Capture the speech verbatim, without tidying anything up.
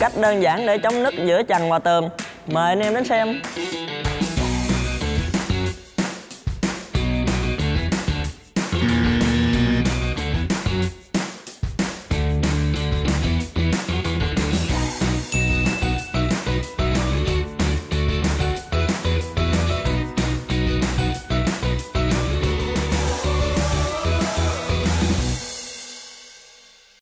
Cách đơn giản để chống nứt giữa trần và tường. Mời anh em đến xem.